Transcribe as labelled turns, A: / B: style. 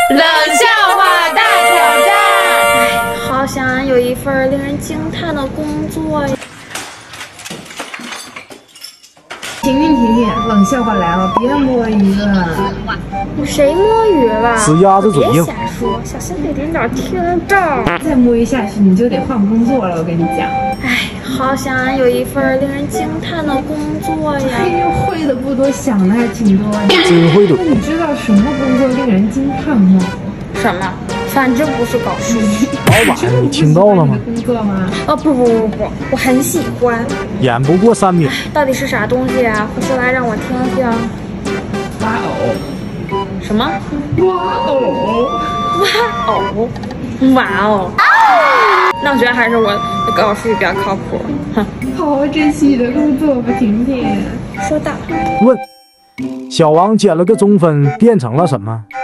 A: 冷笑话大挑战。
B: 好想有一份令人惊叹的工作呀！
C: 停，冷笑话来了，别摸鱼了。
B: 谁摸鱼了？
D: 死鸭子嘴硬。
B: 别瞎说，小心被领导听到。
C: 再摸鱼下去，你就得换工作了。我跟你讲。
B: 哎，好想有一份令人惊叹的工作呀！
C: 哎呦，会的不多，想的还挺多的。
D: 真会的。
C: 那你知道什么工作令人惊叹吗？
B: 什么？反正不是搞数学。
D: 老板，你听到了吗？
C: 工作吗？
B: 哦不，我很喜欢。
D: 演不过3秒。
B: 到底是啥东西啊？快说来让我听听。
C: 哇哦！
B: 什么？
C: 哇哦！
B: 哇哦！那我觉得还是我的搞数学比较靠谱。哼，
C: 好好珍惜你的工作吧，婷婷。
B: 说大。
D: 问：小王减了个中分，变成了什么？